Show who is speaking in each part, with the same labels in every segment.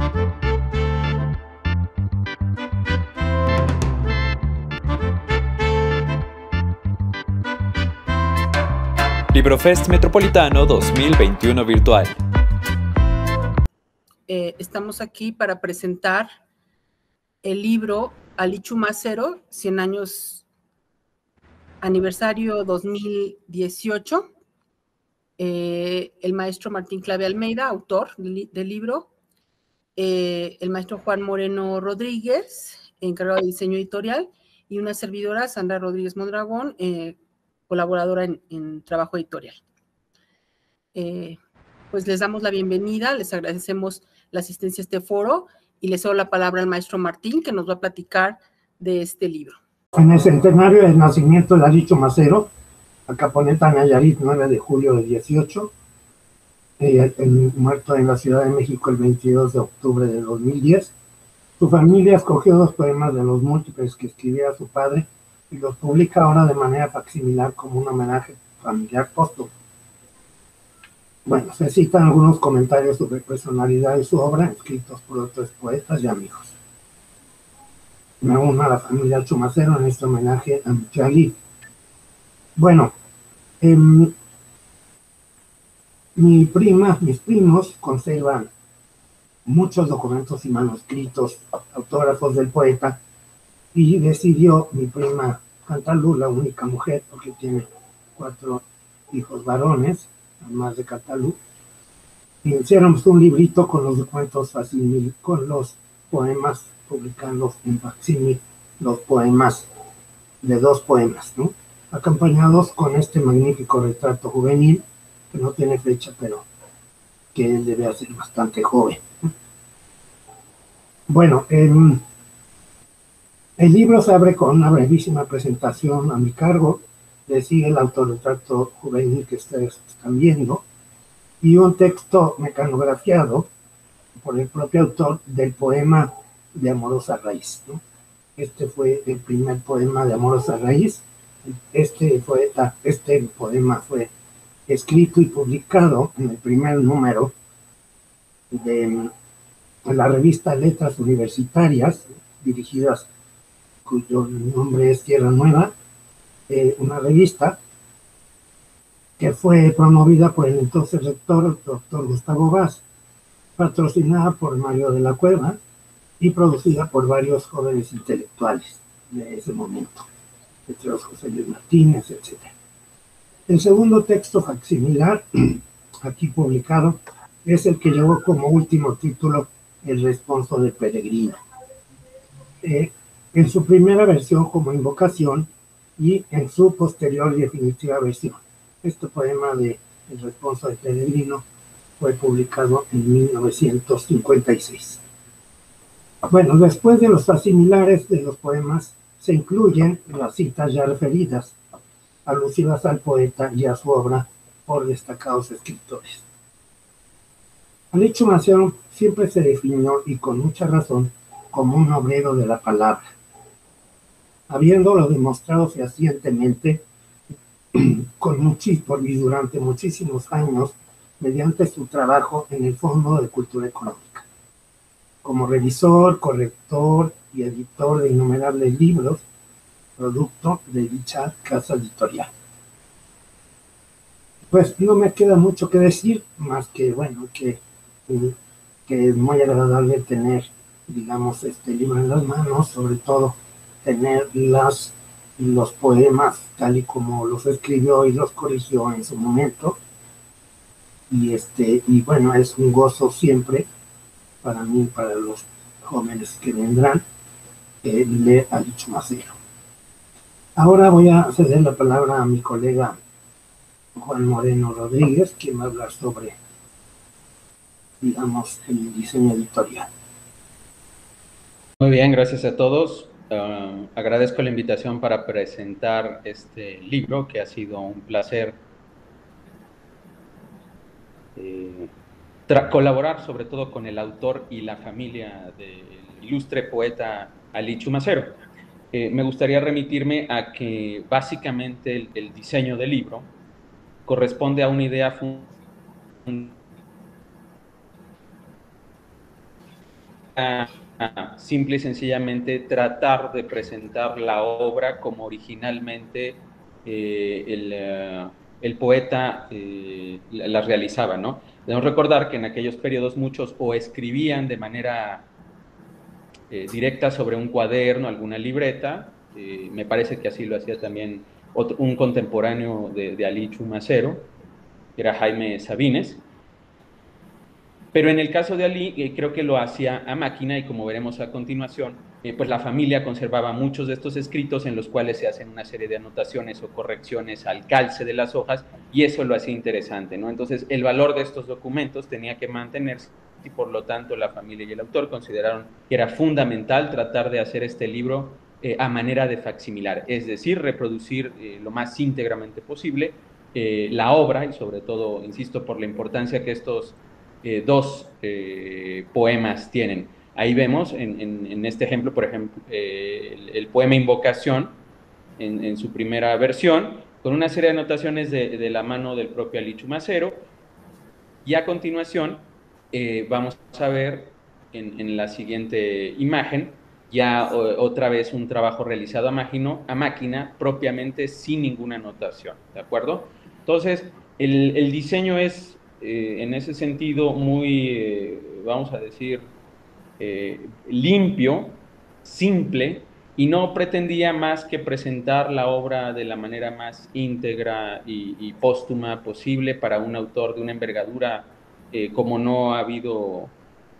Speaker 1: Librofest Metropolitano 2021 virtual.
Speaker 2: Estamos aquí para presentar el libro Ali Chumacero, 100 años aniversario 2018. El maestro Martín Clave Almeida, autor del libro. El maestro Juan Moreno Rodríguez, encargado de diseño editorial, y una servidora, Sandra Rodríguez Mondragón, colaboradora en trabajo editorial. Pues les damos la bienvenida, les agradecemos la asistencia a este foro y les cedo la palabra al maestro Martín, que nos va a platicar de este libro.
Speaker 3: En el centenario del nacimiento de Ali Chumacero, Acaponeta, Nayarit, 9 de julio de 18, muerto en la Ciudad de México el 22 de octubre de 2010, su familia escogió 2 poemas de los múltiples que escribía su padre y los publica ahora de manera facsimilar como un homenaje familiar póstumo. Bueno, se citan algunos comentarios sobre personalidad de su obra, escritos por otros poetas y amigos. Me uno a la familia Chumacero en este homenaje a mi tío Ali. Bueno, mis primos conservan muchos documentos y manuscritos, autógrafos del poeta, y decidió mi prima Cantalú, la única mujer, porque tiene 4 hijos varones, además de Cantalú, y hicieron un librito con los documentos facsímil, con los poemas, publicando en facsímil los poemas, de 2 poemas, ¿no? Acompañados con este magnífico retrato juvenil, que no tiene fecha, pero que él debe ser bastante joven. Bueno, el libro se abre con una brevísima presentación a mi cargo, le sigue el autorretrato juvenil que ustedes están viendo, y un texto mecanografiado por el propio autor del poema de Amorosa Raíz, ¿no? Este fue el primer poema de Amorosa Raíz. Este poema fue escrito y publicado en el primer número de la revista Letras Universitarias, dirigidas, cuyo nombre es Tierra Nueva, una revista que fue promovida por el entonces rector, el doctor Gustavo Vaz, patrocinada por Mario de la Cueva y producida por varios jóvenes intelectuales de ese momento, entre los José Luis Martínez, etc. El segundo texto facsimilar, aquí publicado, es el que llevó como último título El responso del peregrino. En su primera versión como invocación y en su posterior y definitiva versión. Este poema de El responso del peregrino fue publicado en 1956. Bueno, después de los facsimilares de los poemas se incluyen las citas ya referidas, alusivas al poeta y a su obra por destacados escritores. Ali Chumacero siempre se definió, y con mucha razón, como un obrero de la palabra, habiéndolo demostrado fehacientemente y durante muchísimos años mediante su trabajo en el Fondo de Cultura Económica, como revisor, corrector y editor de innumerables libros, producto de dicha casa editorial. Pues no me queda mucho que decir, más que, bueno, que es muy agradable tener, digamos, este libro en las manos, sobre todo tener los poemas tal y como los escribió y los corrigió en su momento. Y bueno, es un gozo siempre para mí, para los jóvenes que vendrán, leer a Ali Chumacero. Ahora voy a ceder la palabra a mi colega Juan Moreno Rodríguez, quien va a hablar sobre, digamos, el diseño editorial.
Speaker 4: Muy bien, gracias a todos. Agradezco la invitación para presentar este libro, que ha sido un placer colaborar sobre todo con el autor y la familia del ilustre poeta Ali Chumacero. Me gustaría remitirme a que básicamente el diseño del libro corresponde a una idea simple y sencillamente tratar de presentar la obra como originalmente el poeta la realizaba, ¿no? Debemos recordar que en aquellos periodos muchos o escribían de manera directa sobre un cuaderno, alguna libreta, me parece que así lo hacía también un contemporáneo de Alí Chumacero, que era Jaime Sabines. Pero en el caso de Alí, creo que lo hacía a máquina y como veremos a continuación, pues la familia conservaba muchos de estos escritos en los cuales se hacen una serie de anotaciones o correcciones al calce de las hojas y eso lo hacía interesante, ¿no? Entonces, el valor de estos documentos tenía que mantenerse y por lo tanto la familia y el autor consideraron que era fundamental tratar de hacer este libro a manera de facsimilar, es decir, reproducir lo más íntegramente posible la obra y sobre todo, insisto, por la importancia que estos dos poemas tienen. Ahí vemos en este ejemplo, por ejemplo, el poema Invocación, en su primera versión, con una serie de anotaciones de la mano del propio Alí Chumacero, y a continuación vamos a ver en la siguiente imagen ya otra vez un trabajo realizado a máquina propiamente sin ninguna anotación, ¿de acuerdo? Entonces, el diseño es en ese sentido muy, vamos a decir, limpio, simple, y no pretendía más que presentar la obra de la manera más íntegra y póstuma posible para un autor de una envergadura como no ha habido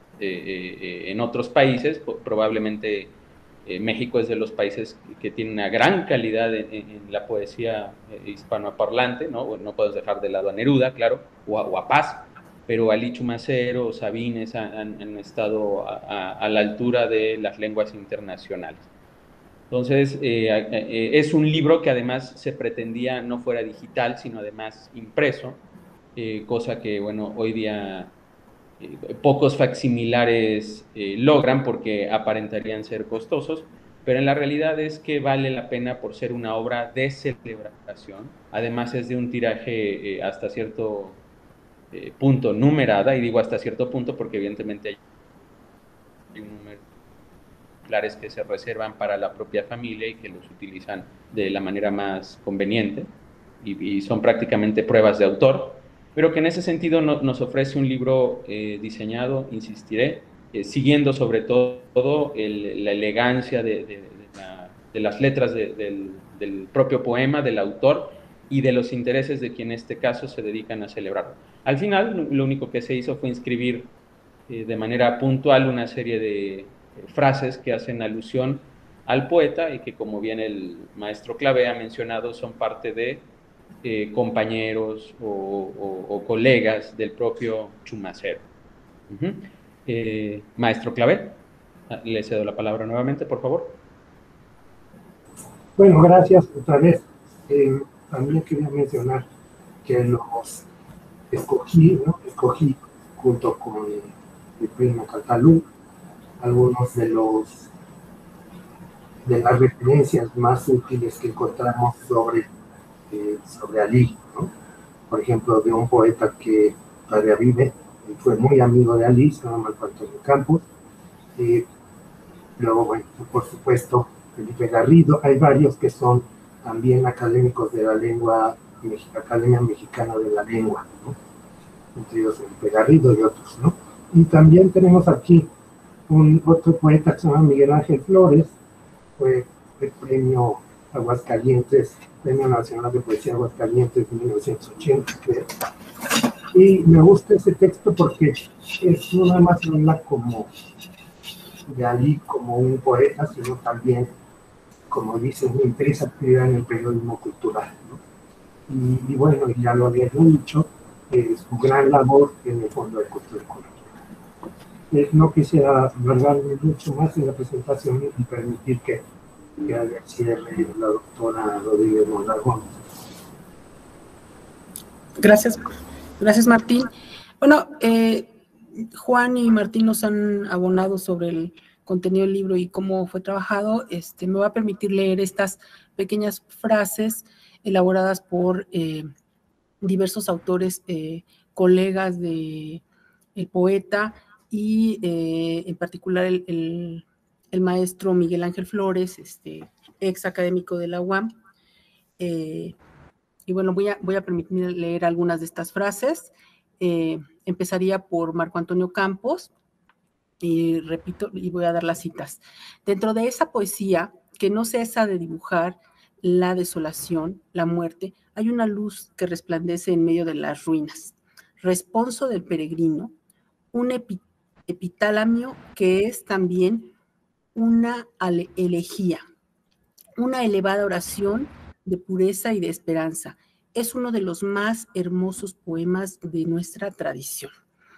Speaker 4: en otros países. Probablemente México es de los países que tiene una gran calidad en la poesía hispanoparlante, ¿no? No podemos dejar de lado a Neruda, claro, o a Paz, pero Alí Chumacero, Sabines han estado a la altura de las lenguas internacionales. Entonces, es un libro que además se pretendía no fuera digital, sino además impreso, cosa que, bueno, hoy día pocos facsimilares logran porque aparentarían ser costosos, pero en la realidad es que vale la pena por ser una obra de celebración. Además es de un tiraje hasta cierto punto numerada, y digo hasta cierto punto porque evidentemente hay un número ejemplares que se reservan para la propia familia y que los utilizan de la manera más conveniente y son prácticamente pruebas de autor, pero que en ese sentido nos ofrece un libro diseñado, insistiré, siguiendo sobre todo la elegancia de las letras del propio poema, del autor y de los intereses de quien en este caso se dedican a celebrarlo. Al final, lo único que se hizo fue inscribir de manera puntual una serie de frases que hacen alusión al poeta y que, como bien el maestro Clavé ha mencionado, son parte de compañeros o colegas del propio Chumacero. Maestro Clavé, le cedo la palabra nuevamente, por favor.
Speaker 3: Bueno, gracias otra vez. También quería mencionar que los escogí junto con mi primo Catalú algunos de las referencias más útiles que encontramos sobre Alí, ¿no? Por ejemplo, de un poeta que todavía vive y fue muy amigo de Alí, se llama Marco Antonio Campos. Luego, bueno, por supuesto, Felipe Garrido. Hay varios que son también académicos de la lengua, Academia Mexicana de la Lengua, ¿no? Entre ellos Felipe Garrido y otros, ¿no? Y también tenemos aquí otro poeta que se llama Miguel Ángel Flores, fue el premio Aguascalientes, Premio Nacional de Poesía Aguascalientes de 1980, creo. Y me gusta ese texto porque es no nada más habla como de Alí como un poeta, sino también, como dicen, una intensa actividad en el periodismo cultural, ¿no? Y bueno, ya lo había dicho, su gran labor en el Fondo de Cultura Económica. No quisiera alargarme mucho más en la presentación y permitir que haga cierre la doctora Rodríguez Mondragón.
Speaker 2: Gracias, Martín. Bueno, Juan y Martín nos han abonado sobre el contenido del libro y cómo fue trabajado. Me va a permitir leer estas pequeñas frases elaboradas por diversos autores, colegas de el poeta, y en particular el maestro Miguel Ángel Flores, ex académico de la UAM. Y bueno, voy a permitirme leer algunas de estas frases. Empezaría por Marco Antonio Campos, y repito, y voy a dar las citas. Dentro de esa poesía que no cesa de dibujar la desolación, la muerte, hay una luz que resplandece en medio de las ruinas. Responso del peregrino, un epitalamio que es también una elegía, una elevada oración de pureza y de esperanza. Es uno de los más hermosos poemas de nuestra tradición.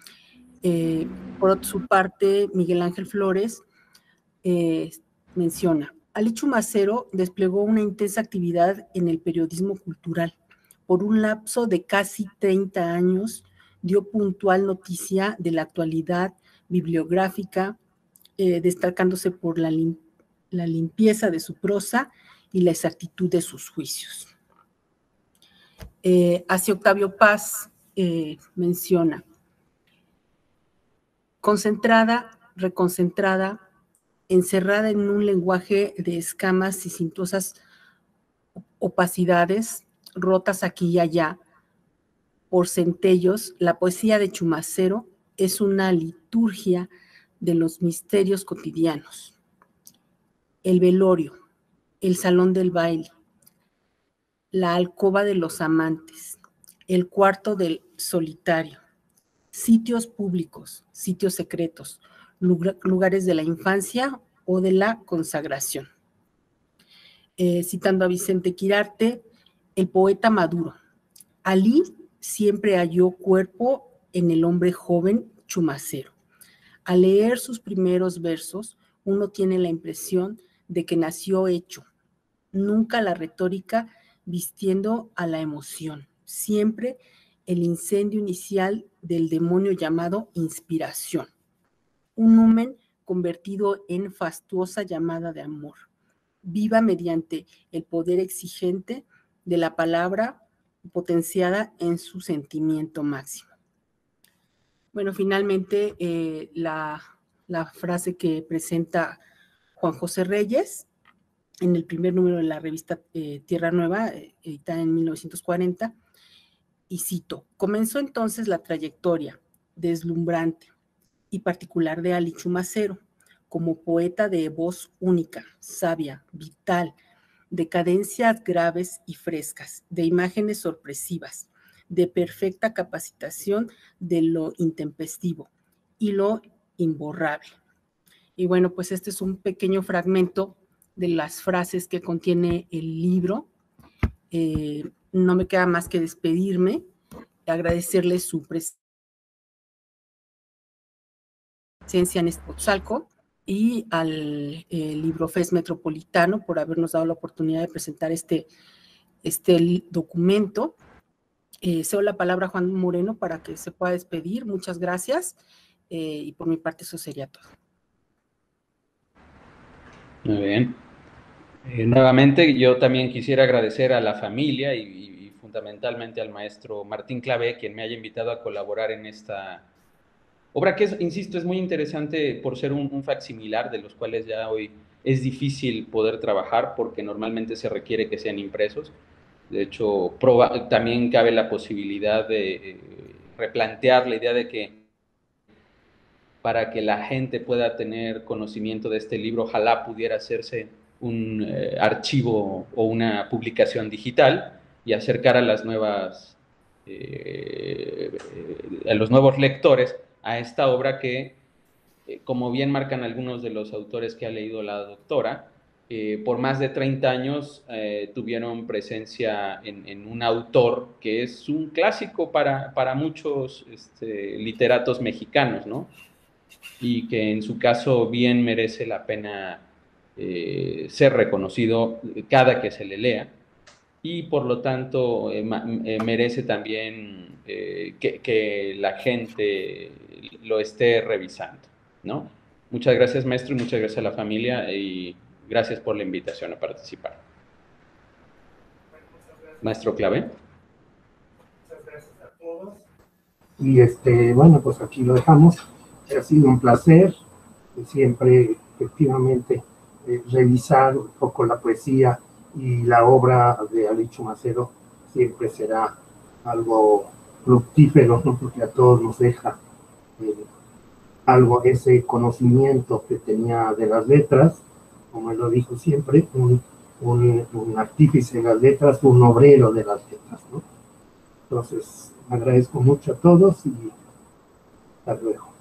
Speaker 2: Por su parte, Miguel Ángel Flores menciona: Ali Chumacero desplegó una intensa actividad en el periodismo cultural. Por un lapso de casi 30 años, dio puntual noticia de la actualidad bibliográfica, destacándose por la limpieza de su prosa y la exactitud de sus juicios. Hacia Octavio Paz menciona: concentrada, reconcentrada, encerrada en un lenguaje de escamas y cintuosas opacidades, rotas aquí y allá por centellos, la poesía de Chumacero es una liturgia de los misterios cotidianos. El velorio, el salón del baile, la alcoba de los amantes, el cuarto del solitario, sitios públicos, sitios secretos, lugares de la infancia o de la consagración. Citando a Vicente Quirarte, el poeta maduro. Alí siempre halló cuerpo en el hombre joven Chumacero. Al leer sus primeros versos, uno tiene la impresión de que nació hecho, nunca la retórica vistiendo a la emoción, siempre el incendio inicial del demonio llamado inspiración, un numen convertido en fastuosa llamada de amor, viva mediante el poder exigente de la palabra potenciada en su sentimiento máximo. Bueno, finalmente la frase que presenta Juan José Reyes en el primer número de la revista Tierra Nueva, editada en 1940, y cito: comenzó entonces la trayectoria deslumbrante y particular de Ali Chumacero, como poeta de voz única, sabia, vital, de cadencias graves y frescas, de imágenes sorpresivas, de perfecta capacitación de lo intempestivo y lo imborrable. Y bueno, pues este es un pequeño fragmento de las frases que contiene el libro. No me queda más que despedirme, agradecerles su presencia en Azcapotzalco y al Librofest Metropolitano por habernos dado la oportunidad de presentar este documento. Cedo la palabra a Juan Moreno para que se pueda despedir. Muchas gracias, y por mi parte eso sería todo.
Speaker 4: Muy bien. Nuevamente yo también quisiera agradecer a la familia y fundamentalmente al maestro Martín Clavé, quien me haya invitado a colaborar en esta obra que, insisto, es muy interesante por ser un facsimilar, de los cuales ya hoy es difícil poder trabajar porque normalmente se requiere que sean impresos. De hecho, también cabe la posibilidad de replantear la idea de que para que la gente pueda tener conocimiento de este libro, ojalá pudiera hacerse un archivo o una publicación digital y acercar a las nuevas, a los nuevos lectores a esta obra que, como bien marcan algunos de los autores que ha leído la doctora, por más de 30 años tuvieron presencia en un autor que es un clásico para muchos literatos mexicanos, ¿no? Y que en su caso bien merece la pena ser reconocido cada que se le lea, y por lo tanto merece también que la gente lo esté revisando, ¿no? Muchas gracias, maestro, y muchas gracias a la familia, y gracias por la invitación a participar. Maestro Clavé.
Speaker 3: Muchas gracias a todos. Y bueno, pues aquí lo dejamos. Ha sido un placer siempre, efectivamente, revisar un poco la poesía y la obra de Ali Chumacero. Siempre será algo fructífero, ¿no? Porque a todos nos deja algo, ese conocimiento que tenía de las letras, como él lo dijo siempre, un artífice de las letras, un obrero de las letras, ¿no? Entonces, agradezco mucho a todos y hasta luego.